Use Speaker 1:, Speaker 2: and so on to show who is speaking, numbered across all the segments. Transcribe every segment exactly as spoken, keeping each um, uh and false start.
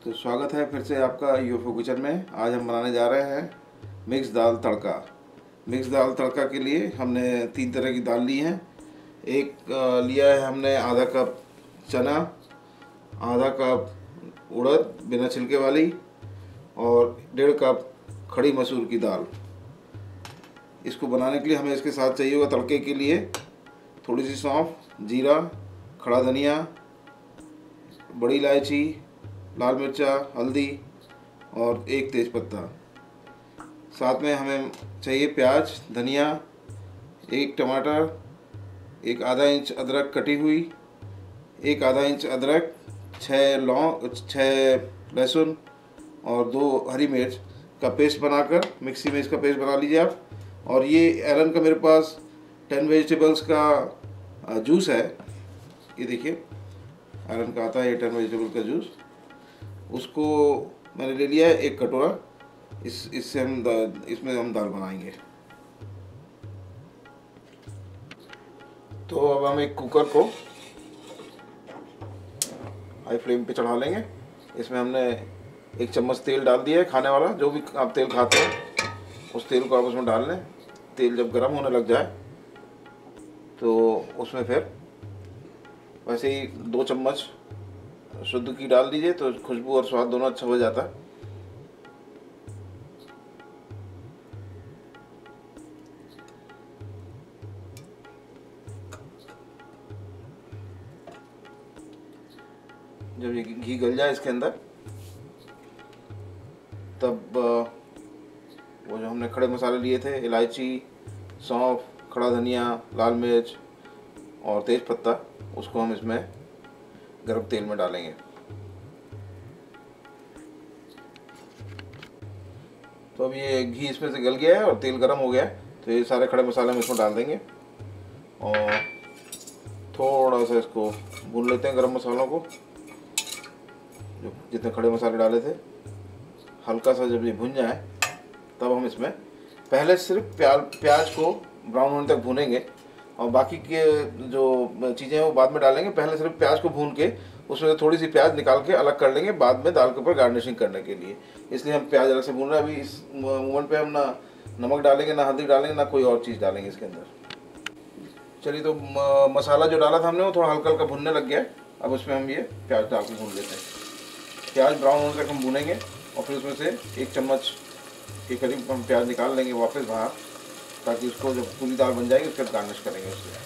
Speaker 1: तो स्वागत है फिर से आपका यूएफओ किचन में। आज हम बनाने जा रहे हैं मिक्स दाल तड़का। मिक्स दाल तड़का के लिए हमने तीन तरह की दाल ली है। एक अ, लिया है हमने आधा कप चना, आधा कप उड़द बिना छिलके वाली और डेढ़ कप खड़ी मसूर की दाल। इसको बनाने के लिए हमें इसके साथ चाहिए होगा तड़के के लिए थोड़ी सी सौंफ, जीरा, खड़ा धनिया, बड़ी इलायची, लाल मिर्चा, हल्दी और एक तेज़पत्ता। साथ में हमें चाहिए प्याज, धनिया, एक टमाटर, एक आधा इंच अदरक कटी हुई, एक आधा इंच अदरक, छः लौंग, छः लहसुन और दो हरी मिर्च का पेस्ट बनाकर मिक्सी में इसका पेस्ट बना लीजिए आप। और ये एलन का मेरे पास टेन वेजिटेबल्स का जूस है, ये देखिए एलन का आता है ये टेन वेजिटेबल का जूस। उसको मैंने ले लिया है एक कटोरा। इस इससे हम इसमें हम दाल बनाएंगे। तो अब हम एक कुकर को हाई फ्लेम पे चढ़ा लेंगे। इसमें हमने एक चम्मच तेल डाल दिया है, खाने वाला जो भी आप तेल खाते हैं उस तेल को आप उसमें डाल लें। तेल जब गर्म होने लग जाए तो उसमें फिर वैसे ही दो चम्मच शुद्ध घी डाल दीजिए, तो खुशबू और स्वाद दोनों अच्छा हो जाता है। जब ये घी गल जाए इसके अंदर, तब वो जो हमने खड़े मसाले लिए थे, इलायची, सौंफ, खड़ा धनिया, लाल मिर्च और तेज पत्ता, उसको हम इसमें गरम तेल में डालेंगे। तो अब ये घी इसमें से गल गया है और तेल गरम हो गया है, तो ये सारे खड़े मसाले हम इसमें डाल देंगे और थोड़ा सा इसको भून लेते हैं। गरम मसालों को जो जितने खड़े मसाले डाले थे, हल्का सा जब ये भुन जाए तब हम इसमें पहले सिर्फ प्याज प्याज को ब्राउन होने तक भूनेंगे और बाकी के जो चीज़ें हैं वो बाद में डालेंगे। पहले सिर्फ प्याज को भून के उसमें से थोड़ी सी प्याज निकाल के अलग कर लेंगे बाद में दाल के ऊपर गार्निशिंग करने के लिए। इसलिए हम प्याज अलग से भून रहे हैं। अभी इस मोमेंट पे हम ना नमक डालेंगे, ना हल्दी डालेंगे, ना कोई और चीज़ डालेंगे इसके अंदर। चलिए, तो मसाला जो डाला था हमने वो थोड़ा हल्का हल्का भुनने लग गया है। अब उसमें हम ये प्याज डाल के भून लेते हैं। प्याज ब्राउन होने तक हम भूनेंगे और फिर उसमें से एक चम्मच के करीब हम प्याज निकाल लेंगे वापस बाहर, ताकि उसको जब पूरी दाल बन जाएगी उसके बाद गार्निश करेंगे उससे।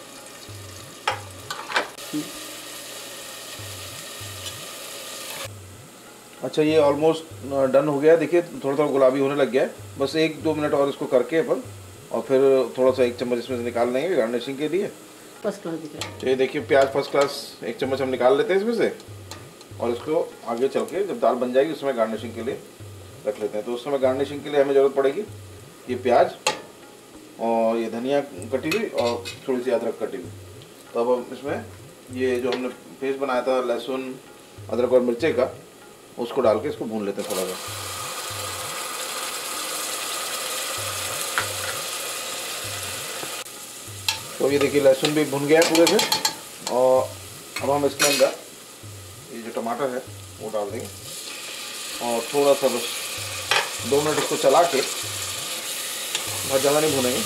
Speaker 1: अच्छा, ये ऑलमोस्ट डन हो गया। देखिए थोड़ा थोड़ा गुलाबी होने लग गया है। बस एक दो मिनट और इसको करके अपन और फिर थोड़ा सा एक चम्मच इसमें से निकाल लेंगे गार्निशिंग के लिए।
Speaker 2: फर्स्ट क्लास दिख रहा है।
Speaker 1: तो ये देखिए प्याज फर्स्ट क्लास एक चम्मच हम निकाल लेते हैं इसमें से और इसको आगे चल के जब दाल बन जाएगी उसमें गार्निशिंग के लिए रख लेते हैं। तो उस समय गार्निशिंग के लिए हमें ज़रूरत पड़ेगी ये प्याज और ये धनिया कटी हुई और थोड़ी सी अदरक कटी हुई। तो अब हम इसमें ये जो हमने पेस्ट बनाया था लहसुन, अदरक और मिर्चे का, उसको डाल के इसको भून लेते हैं थोड़ा सा। तो ये देखिए लहसुन भी भुन गया है पूरे से। और अब हम इसके अंदर ये जो टमाटर है वो डाल देंगे और थोड़ा सा बस दो मिनट इसको चला के, बहुत ज़्यादा नहीं भूनेंगे।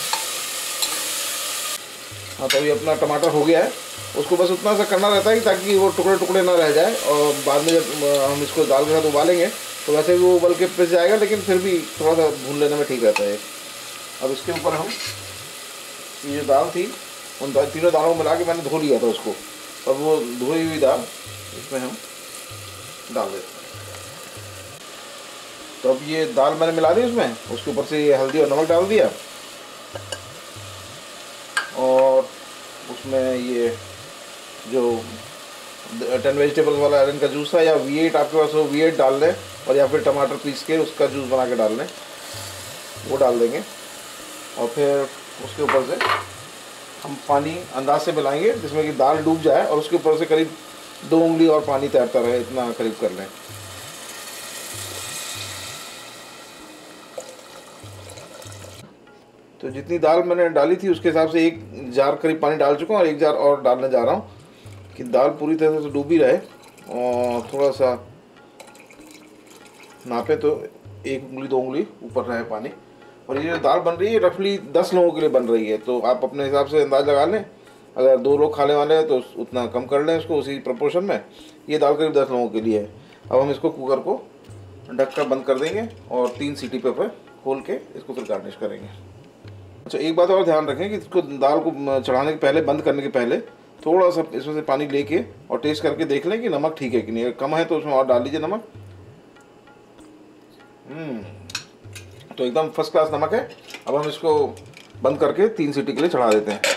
Speaker 1: हाँ, तो ये अपना टमाटर हो गया है। उसको बस उतना सा करना रहता है कि ताकि वो टुकड़े टुकड़े ना रह जाए और बाद में जब हम इसको दाल के साथ उबालेंगे तो वैसे भी वो उबल के पिस जाएगा, लेकिन फिर भी थोड़ा सा भून लेने में ठीक रहता है। अब इसके ऊपर हम ये जो दाल थी उन तीनों दालों को मिला के मैंने धो लिया था उसको, और वो धोई हुई दाल इसमें हम डाल देते हैं। तो अब ये दाल मैंने मिला दी उसमें, उसके ऊपर से ये हल्दी और नमक डाल दिया और उसमें ये जो टेन वेजिटेबल्स वाला एलन का जूस था या वी एट आपके पास हो वी एट डाल लें, और या फिर टमाटर पीस के उसका जूस बना के डाल लें, वो डाल देंगे। और फिर उसके ऊपर से हम पानी अंदाज से मिलाएंगे जिसमें कि दाल डूब जाए और उसके ऊपर से करीब दो उंगली और पानी तैरता रहे, इतना करीब कर लें। तो जितनी दाल मैंने डाली थी उसके हिसाब से एक जार करीब पानी डाल चुका हूँ और एक जार और डालने जा रहा हूँ कि दाल पूरी तरह से डूबी रहे और थोड़ा सा नापे तो एक उंगली दो उंगली ऊपर रहे पानी। और ये जो दाल बन रही है रफली दस लोगों के लिए बन रही है, तो आप अपने हिसाब से अंदाज लगा लें। अगर दो लोग खाने वाले हैं तो उतना कम कर लें इसको, उसी प्रोपोर्शन में। ये दाल करीब दस लोगों के लिए है। अब हम इसको कुकर को ढक कर बंद कर देंगे और तीन सीटी पे पर खोल के इसको फिर गार्निश करेंगे। अच्छा, एक बात और ध्यान रखें कि इसको दाल को चढ़ाने के पहले, बंद करने के पहले थोड़ा सा इसमें से पानी लेके और टेस्ट करके देख लें कि नमक ठीक है कि नहीं। अगर कम है तो उसमें और डाल लीजिए नमक। हम्म तो एकदम फर्स्ट क्लास नमक है। अब हम इसको बंद करके तीन सीटी के लिए चढ़ा देते हैं।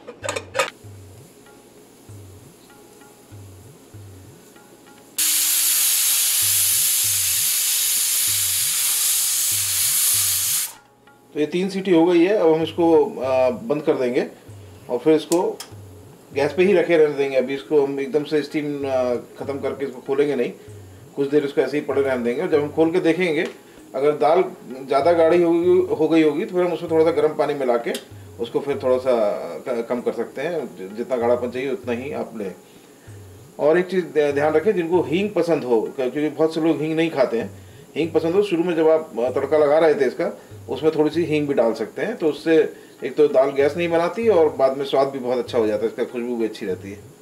Speaker 1: तो ये तीन सीटी हो गई है। अब हम इसको बंद कर देंगे और फिर इसको गैस पे ही रखे रहने देंगे। अभी इसको हम एकदम से स्टीम ख़त्म करके इसको खोलेंगे नहीं, कुछ देर इसको ऐसे ही पड़े रहने देंगे। और जब हम खोल के देखेंगे, अगर दाल ज़्यादा गाढ़ी हो गई हो गई होगी तो फिर हम उसमें थोड़ा सा गर्म पानी मिला के उसको फिर थोड़ा सा कम कर सकते हैं। जितना गाढ़ापन चाहिए उतना ही आप लें। और एक चीज़ ध्यान रखें, जिनको हींग पसंद हो, क्योंकि बहुत से लोग हींग नहीं खाते हैं, हींग पसंद हो, शुरू में जब आप तड़का लगा रहे थे इसका, उसमें थोड़ी सी हींग भी डाल सकते हैं। तो उससे एक तो दाल गैस नहीं बनाती और बाद में स्वाद भी बहुत अच्छा हो जाता है, इसका खुशबू भी अच्छी रहती है।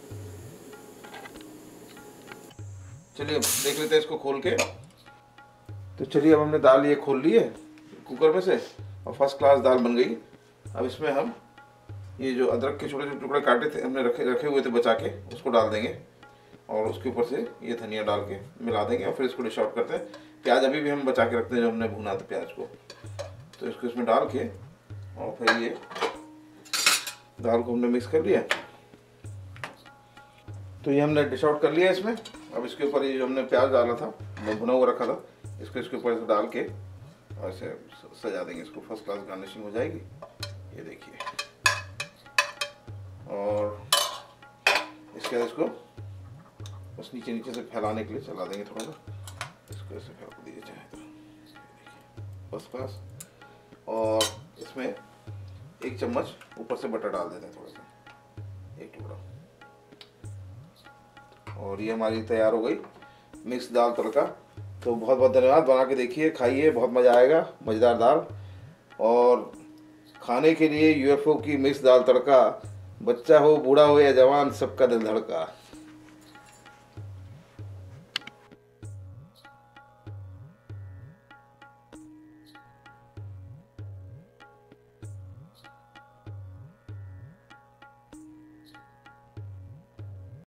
Speaker 1: चलिए देख लेते हैं इसको खोल के। तो चलिए, अब हमने दाल ये खोल ली है कुकर में से और फर्स्ट क्लास दाल बन गई। अब इसमें हम ये जो अदरक के छोटे छोटे टुकड़े काटे थे, हमने रखे रखे हुए थे बचा के, उसको डाल देंगे और उसके ऊपर से ये धनिया डाल के मिला देंगे और फिर इसको डिश आउट करते हैं। प्याज अभी भी हम बचा के रखते हैं, जो हमने भुना था प्याज को, तो इसको इसमें डाल के और फिर ये दाल को हमने मिक्स कर लिया। तो ये हमने डिश आउट कर लिया इसमें। अब इसके ऊपर ये जो हमने प्याज डाला था, भुना हुआ रखा था, इसको इसके ऊपर से डाल के और ऐसे सजा देंगे इसको। फर्स्ट क्लास गार्निशिंग हो जाएगी, ये देखिए। और इसके बाद इसको बस नीचे नीचे से फैलाने के लिए चला देंगे थोड़ा सा, इसको ऐसे फैला दीजिए चाहे तो, फर्स्ट क्लास। और इसमें एक चम्मच ऊपर से बटर डाल देते हैं, थोड़ा सा, एक टुकड़ा। और ये हमारी तैयार हो गई मिक्स दाल तड़का। तो बहुत बहुत धन्यवाद, बना के देखिए, खाइए, बहुत मज़ा आएगा। मज़ेदार दाल और खाने के लिए यूएफओ की मिक्स दाल तड़का, बच्चा हो, बूढ़ा हो या जवान, सबका दिल धड़का।